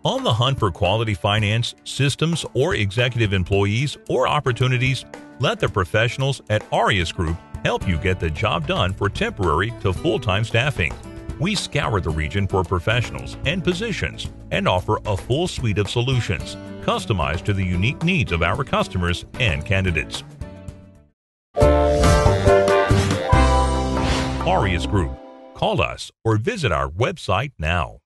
On the hunt for quality finance, systems, or executive employees or opportunities, let the professionals at Aureus Group help you get the job done for temporary to full-time staffing. We scour the region for professionals and positions and offer a full suite of solutions customized to the unique needs of our customers and candidates. Aureus Group. Call us or visit our website now.